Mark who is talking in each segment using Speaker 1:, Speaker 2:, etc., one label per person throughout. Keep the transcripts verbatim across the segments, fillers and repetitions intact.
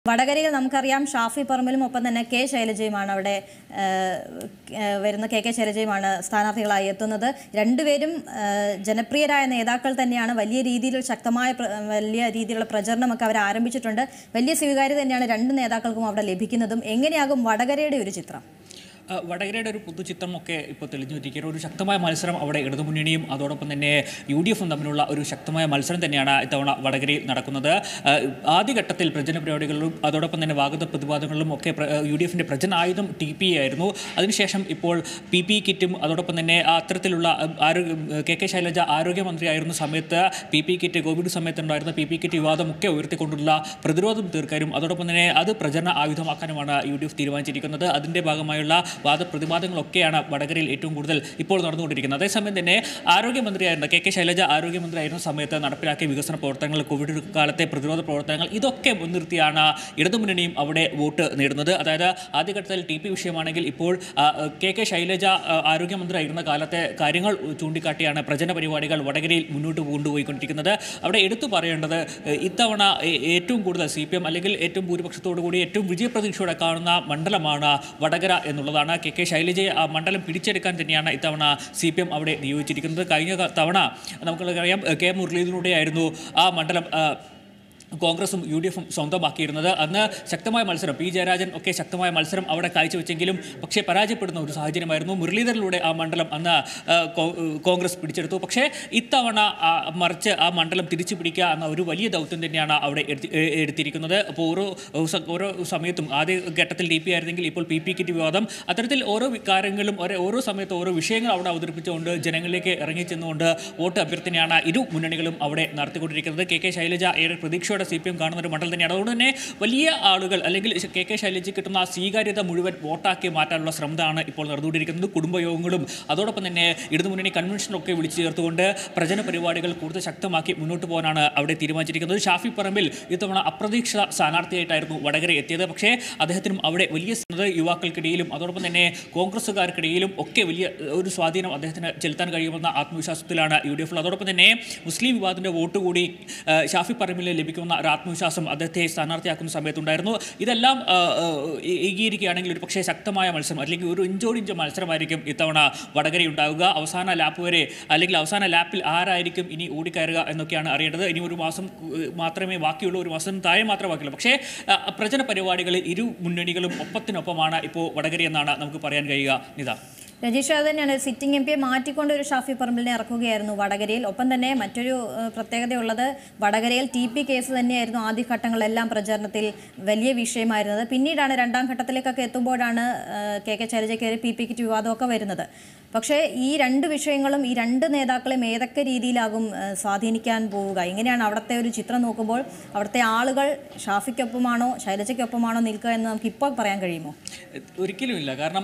Speaker 1: വടകരയിൽ നമുക്കറിയാം ഷാഫി പറമ്പിലും ഒപ്പം തന്നെ കെ ശൈലജയുമാണ് അവിടെ വരുന്ന കെ കെ ശൈലജയുമാണ് സ്ഥാനാർത്ഥികളായി എത്തുന്നത്. രണ്ടുപേരും ജനപ്രിയരായ നേതാക്കൾ തന്നെയാണ്. വലിയ രീതിയിൽ ശക്തമായ വലിയ രീതിയിലുള്ള പ്രചരണമൊക്കെ അവർ ആരംഭിച്ചിട്ടുണ്ട്. വലിയ സ്വീകാര്യത തന്നെയാണ് രണ്ട് നേതാക്കൾക്കും അവിടെ ലഭിക്കുന്നതും. എങ്ങനെയാകും വടകരയുടെ ഒരു ചിത്രം?
Speaker 2: വടകരയുടെ ഒരു പൊതുചിത്രമൊക്കെ ഇപ്പോൾ തെളിഞ്ഞു വരികയാണ്. ഒരു ശക്തമായ മത്സരം അവിടെ ഇടതുമുന്നണിയും അതോടൊപ്പം തന്നെ യു ഡി എഫും തമ്മിലുള്ള ഒരു ശക്തമായ മത്സരം തന്നെയാണ് ഇത്തവണ വടകരയിൽ നടക്കുന്നത്. ആദ്യഘട്ടത്തിൽ പ്രചരണ പരിപാടികളിലും അതോടൊപ്പം തന്നെ വാഗ്ദത്ത പ്രതിവാദങ്ങളിലും ഒക്കെ യു ഡി എഫിൻ്റെ പ്രചരണ ആയുധം ടി പി ആയിരുന്നു. അതിനുശേഷം ഇപ്പോൾ പി പി കിറ്റും അതോടൊപ്പം തന്നെ അത്തരത്തിലുള്ള ആരോഗ്യ കെ കെ ശൈലജ ആരോഗ്യമന്ത്രിയായിരുന്ന സമയത്ത് പി പി കിറ്റ് കോവിഡ് സമയത്തുണ്ടായിരുന്ന പി പി കിറ്റ് വിവാദമൊക്കെ ഉയർത്തിക്കൊണ്ടുള്ള പ്രതിരോധം തീർക്കാനും അതോടൊപ്പം തന്നെ അത് പ്രചരണ ആയുധമാക്കാനുമാണ് യു ഡി എഫ് തീരുമാനിച്ചിരിക്കുന്നത്. അതിൻ്റെ ഭാഗമായുള്ള വാദപ്രതിവാദങ്ങളൊക്കെയാണ് വടകരയിൽ ഏറ്റവും കൂടുതൽ ഇപ്പോൾ നടന്നുകൊണ്ടിരിക്കുന്നത്. അതേസമയം തന്നെ ആരോഗ്യമന്ത്രിയായിരുന്ന കെ കെ ശൈലജ ആരോഗ്യമന്ത്രിയായിരുന്ന സമയത്ത് നടപ്പിലാക്കിയ വികസന പ്രവർത്തനങ്ങൾ, കോവിഡ് കാലത്തെ പ്രതിരോധ പ്രവർത്തനങ്ങൾ, ഇതൊക്കെ മുൻനിർത്തിയാണ് ഇടതുമുന്നണിയും അവിടെ വോട്ട് നേടുന്നത്. അതായത് ആദ്യഘട്ടത്തിൽ ടി പി വിഷയമാണെങ്കിൽ ഇപ്പോൾ കെ കെ ശൈലജ ആരോഗ്യമന്ത്രിയായിരുന്ന കാലത്തെ കാര്യങ്ങൾ ചൂണ്ടിക്കാട്ടിയാണ് പ്രചരണ പരിപാടികൾ വടകരയിൽ മുന്നോട്ട് കൊണ്ടുപോയിക്കൊണ്ടിരിക്കുന്നത്. അവിടെ എടുത്തു പറയേണ്ടത് ഇത്തവണ ഏറ്റവും കൂടുതൽ സി പി എം അല്ലെങ്കിൽ ഏറ്റവും ഭൂരിപക്ഷത്തോടു കൂടി ഏറ്റവും വിജയപ്രതീക്ഷയോടെ കാണുന്ന മണ്ഡലമാണ് വടകര എന്നുള്ളതാണ്. കെ കെ ശൈലജയെ ആ മണ്ഡലം പിടിച്ചെടുക്കാൻ തന്നെയാണ് ഇത്തവണ സി പി എം അവിടെ നിയോഗിച്ചിരിക്കുന്നത്. കഴിഞ്ഞ തവണ നമുക്കറിയാം കെ മുരളീധരനുടെയായിരുന്നു ആ മണ്ഡലം കോൺഗ്രസും യു ഡി എഫും സ്വന്തമാക്കിയിരുന്നത്. അന്ന് ശക്തമായ മത്സരം, പി ജയരാജൻ ഒക്കെ ശക്തമായ മത്സരം അവിടെ കാഴ്ചവെച്ചെങ്കിലും പക്ഷേ പരാജയപ്പെടുന്ന ഒരു സാഹചര്യമായിരുന്നു. മുരളീധരനിലൂടെ ആ മണ്ഡലം അന്ന് കോൺഗ്രസ് പിടിച്ചെടുത്തു. പക്ഷേ ഇത്തവണ മറിച്ച് ആ മണ്ഡലം തിരിച്ചു പിടിക്കുക എന്ന ഒരു വലിയ ദൗത്യം തന്നെയാണ് അവിടെ എടുത്തിരിക്കുന്നത്. അപ്പോൾ ഓരോ ഓരോ സമയത്തും ആദ്യ ഘട്ടത്തിൽ ഡി പി ആയിരുന്നെങ്കിൽ ഇപ്പോൾ പി പി കിറ്റ് വിവാദം, അത്തരത്തിൽ ഓരോ കാര്യങ്ങളും ഓരോ സമയത്ത് ഓരോ വിഷയങ്ങൾ അവിടെ അവതരിപ്പിച്ചുകൊണ്ട് ജനങ്ങളിലേക്ക് ഇറങ്ങിച്ചെന്നുകൊണ്ട് വോട്ട് അഭ്യർത്ഥനയാണ് ഇരു മുന്നണികളും അവിടെ നടത്തിക്കൊണ്ടിരിക്കുന്നത്. കെ കെ ശൈലജ ഏറെ പ്രതീക്ഷയോടെ സി പി എം കാണുന്ന ഒരു മണ്ഡലം തന്നെയാണ്. അതുകൊണ്ട് തന്നെ വലിയ ആളുകൾ അല്ലെങ്കിൽ കെ കെ ശൈലജയ്ക്ക് കിട്ടുന്ന ആ സ്വീകാര്യത മുഴുവൻ വോട്ടാക്കി മാറ്റാനുള്ള ശ്രമമാണ് ഇപ്പോൾ നടന്നുകൊണ്ടിരിക്കുന്നത്. കുടുംബയോഗങ്ങളും അതോടൊപ്പം തന്നെ ഇടതുമുന്നണി കൺവെൻഷനൊക്കെ വിളിച്ചു ചേർത്തുകൊണ്ട് പ്രചരണ പരിപാടികൾ കൂടുതൽ ശക്തമാക്കി മുന്നോട്ട് പോകാനാണ് അവിടെ തീരുമാനിച്ചിരിക്കുന്നത്. ഷാഫി പറമ്പിൽ ഇത്തവണ അപ്രതീക്ഷിത സ്ഥാനാർത്ഥിയായിട്ടായിരുന്നു വടകര എത്തിയത്. പക്ഷേ അദ്ദേഹത്തിനും അവിടെ വലിയ യുവാക്കൾക്കിടയിലും അതോടൊപ്പം തന്നെ കോൺഗ്രസ്സുകാർക്കിടയിലും ഒക്കെ വലിയ ഒരു സ്വാധീനം അദ്ദേഹത്തിന് ചെലുത്താൻ കഴിയുമെന്ന ആത്മവിശ്വാസത്തിലാണ് യു ഡി എഫ്. അതോടൊപ്പം തന്നെ മുസ്ലിം വിവാദത്തിൻ്റെ വോട്ട് കൂടി ഷാഫി പറമ്പിൽ ലഭിക്കുന്ന ഒരു ആത്മവിശ്വാസം അദ്ദേഹത്തെ സ്ഥാനാർത്ഥിയാക്കുന്ന സമയത്തുണ്ടായിരുന്നു. ഇതെല്ലാം ഏകീകരിക്കുകയാണെങ്കിൽ ഒരു പക്ഷേ ശക്തമായ മത്സരം അല്ലെങ്കിൽ ഒരു ഇഞ്ചോടിഞ്ച് മത്സരമായിരിക്കും ഇത്തവണ വടകരയുണ്ടാവുക. അവസാന ലാപ്പ് വരെ അല്ലെങ്കിൽ അവസാന ലാപ്പിൽ ആരായിരിക്കും ഇനി ഓടിക്കയറുക എന്നൊക്കെയാണ് അറിയേണ്ടത്. ഇനി ഒരു മാസം മാത്രമേ ബാക്കിയുള്ളൂ, ഒരു മാസം താഴെ മാത്രമേ ബാക്കിയുള്ളൂ. പക്ഷേ പ്രചരണ പരിപാടികളിൽ ഇരു മുന്നണികളും ഒപ്പത്തിനൊപ്പമാണ് ഇപ്പോൾ വടകര എന്നാണ് നമുക്ക് പറയാൻ കഴിയുക. നിത
Speaker 1: രജീഷ്, അത് തന്നെയാണ് സിറ്റിംഗ് എം പിയെ മാറ്റിക്കൊണ്ട് ഒരു ഷാഫി പറമ്പിലിനെ ഇറക്കുകയായിരുന്നു വടകരയിൽ. ഒപ്പം തന്നെ മറ്റൊരു പ്രത്യേകതയുള്ളത് വടകരയിൽ ടി പി കേസ് തന്നെയായിരുന്നു ആദ്യഘട്ടങ്ങളെല്ലാം പ്രചാരണത്തിൽ വലിയ വിഷയമായിരുന്നത്. പിന്നീടാണ് രണ്ടാം ഘട്ടത്തിലേക്കൊക്കെ എത്തുമ്പോഴാണ് കെ കെ ശൈലജയ്ക്ക് പി പി കിറ്റ് വിവാദമൊക്കെ വരുന്നത്. പക്ഷേ ഈ രണ്ട് വിഷയങ്ങളും ഈ രണ്ട് നേതാക്കളെയും ഏതൊക്കെ രീതിയിലാകും സ്വാധീനിക്കാൻ പോവുക? എങ്ങനെയാണ് അവിടുത്തെ ഒരു ചിത്രം നോക്കുമ്പോൾ അവിടുത്തെ ആളുകൾ ഷാഫിക്കൊപ്പമാണോ ശൈലജയ്ക്കൊപ്പമാണോ നിൽക്കുക എന്ന് നമുക്ക് ഇപ്പോൾ പറയാൻ കഴിയുമോ?
Speaker 2: ഒരിക്കലുമില്ല. കാരണം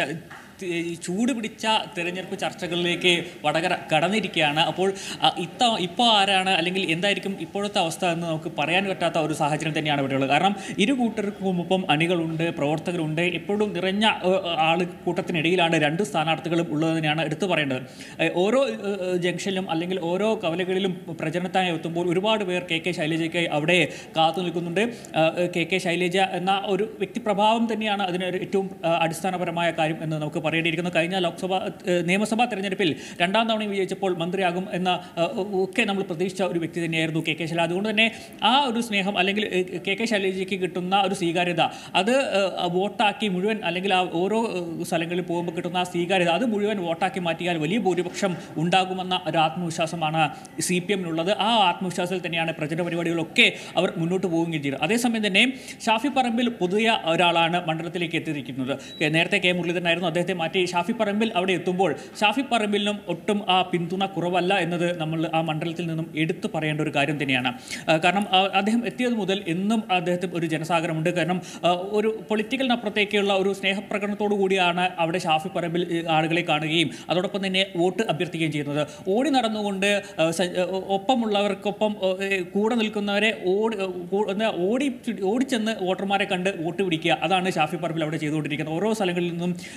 Speaker 2: ചൂട് പിടിച്ച തിരഞ്ഞെടുപ്പ് ചർച്ചകളിലേക്ക് വടകര കടന്നിരിക്കുകയാണ്. അപ്പോൾ ഇത്ത ഇപ്പോൾ ആരാണ് അല്ലെങ്കിൽ എന്തായിരിക്കും ഇപ്പോഴത്തെ അവസ്ഥ എന്ന് നമുക്ക് പറയാൻ പറ്റാത്ത ഒരു സാഹചര്യം തന്നെയാണ് ഇവിടെയുള്ളത്. കാരണം ഇരു കൂട്ടർക്കുമൊപ്പം അണികളുണ്ട്, പ്രവർത്തകരുണ്ട്. എപ്പോഴും നിറഞ്ഞ ആൾ കൂട്ടത്തിനിടയിലാണ് രണ്ട് സ്ഥാനാർത്ഥികളും ഉള്ളതിനെയാണ് എടുത്തു പറയേണ്ടത്. ഓരോ ജംഗ്ഷനിലും അല്ലെങ്കിൽ ഓരോ കവലകളിലും പ്രചരണത്തായി എത്തുമ്പോൾ ഒരുപാട് പേർ കെ കെ ശൈലജയ്ക്കായി അവിടെ കാത്തു നിൽക്കുന്നുണ്ട്. കെ കെ ശൈലജ എന്ന ഒരു വ്യക്തിപ്രഭാവം തന്നെയാണ് അതിന് ഏറ്റവും അടിസ്ഥാനപരമായ കാര്യം എന്ന് നമുക്ക് പറയേണ്ടിയിരിക്കുന്നു. കഴിഞ്ഞ ലോക്സഭാ നിയമസഭാ തെരഞ്ഞെടുപ്പിൽ രണ്ടാം തവണ വിജയിച്ചപ്പോൾ മന്ത്രിയാകും എന്ന ഒക്കെ നമ്മൾ പ്രതീക്ഷിച്ച ഒരു വ്യക്തി തന്നെയായിരുന്നു കെ കെ ശൈലജ. അതുകൊണ്ട് തന്നെ ആ ഒരു സ്നേഹം അല്ലെങ്കിൽ കെ കെ ശൈലജയ്ക്ക് കിട്ടുന്ന ഒരു സ്വീകാര്യത അത് വോട്ടാക്കി മുഴുവൻ അല്ലെങ്കിൽ ആ ഓരോ സ്ഥലങ്ങളിൽ പോകുമ്പോൾ കിട്ടുന്ന ആ സ്വീകാര്യത അത് മുഴുവൻ വോട്ടാക്കി മാറ്റിയാൽ വലിയ ഭൂരിപക്ഷം ഉണ്ടാകുമെന്ന ഒരു ആത്മവിശ്വാസമാണ് സി പി എമ്മിനുള്ളത്. ആ ആത്മവിശ്വാസത്തിൽ തന്നെയാണ് പ്രചരണ പരിപാടികളൊക്കെ അവർ മുന്നോട്ട് പോവുകയും ചെയ്തത്. അതേസമയം തന്നെ ഷാഫി പറമ്പിൽ പുതിയ ഒരാളാണ് മണ്ഡലത്തിലേക്ക് എത്തിയിരിക്കുന്നത്. നേരത്തെ കെ മുരളീധരനായിരുന്നു, അദ്ദേഹത്തെ മാറ്റി ഷാഫി പറമ്പിൽ അവിടെ എത്തുമ്പോൾ ഷാഫി പറമ്പിലിനും ഒട്ടും ആ പിന്തുണ കുറവല്ല എന്നത് നമ്മൾ ആ മണ്ഡലത്തിൽ നിന്നും എടുത്തു പറയേണ്ട ഒരു കാര്യം തന്നെയാണ്. കാരണം അദ്ദേഹം എത്തിയത് മുതൽ എന്നും അദ്ദേഹത്തിന് ഒരു ജനസാഗരമുണ്ട്. കാരണം ഒരു പൊളിറ്റിക്കലിനപ്പുറത്തേക്കുള്ള ഒരു സ്നേഹപ്രകടനത്തോടു കൂടിയാണ് അവിടെ ഷാഫി പറമ്പിൽ ആളുകളെ കാണുകയും അതോടൊപ്പം തന്നെ വോട്ട് അഭ്യർത്ഥിക്കുകയും ചെയ്യുന്നത്. ഓടി നടന്നുകൊണ്ട് ഒപ്പമുള്ളവർക്കൊപ്പം കൂടെ നിൽക്കുന്നവരെ ഓടി ഓടി ഓടിച്ചെന്ന് വോട്ടർമാരെ കണ്ട് വോട്ട് പിടിക്കുക, അതാണ് ഷാഫി പറമ്പിൽ അവിടെ ചെയ്തുകൊണ്ടിരിക്കുന്നത്. ഓരോ സ്ഥലങ്ങളിൽ നിന്നും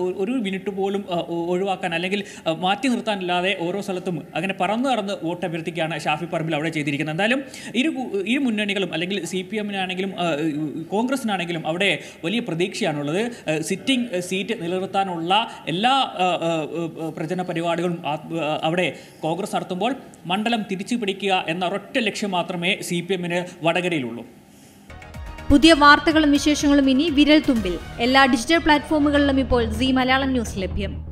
Speaker 2: ഒരു മിനിറ്റ് പോലും ഒഴിവാക്കാൻ അല്ലെങ്കിൽ മാറ്റി നിർത്താനില്ലാതെ ഓരോ സ്ഥലത്തും അങ്ങനെ പറന്നു നടന്ന് വോട്ട് അഭ്യർത്ഥിക്കുകയാണ് ഷാഫി പറമ്പിൽ അവിടെ ചെയ്തിരിക്കുന്നത്. എന്തായാലും ഇരു ഇരു മുന്നണികളും അല്ലെങ്കിൽ സി പി എമ്മിനാണെങ്കിലും കോൺഗ്രസിനാണെങ്കിലും അവിടെ വലിയ പ്രതീക്ഷയാണുള്ളത്. സിറ്റിംഗ് സീറ്റ് നിലനിർത്താനുള്ള എല്ലാ പ്രചരണ പരിപാടികളും അവിടെ കോൺഗ്രസ് നടത്തുമ്പോൾ മണ്ഡലം തിരിച്ചു പിടിക്കുക എന്ന ഒരൊറ്റ ലക്ഷ്യം മാത്രമേ സി പി എമ്മിന് വടകരയിലുള്ളൂ.
Speaker 3: പുതിയ വാർത്തകളും വിശേഷങ്ങളും ഇനി വിരൽ തുമ്പിൽ. എല്ലാ ഡിജിറ്റൽ പ്ലാറ്റ്ഫോമുകളിലും ഇപ്പോൾ സീ മലയാളം ന്യൂസ് ലഭ്യം.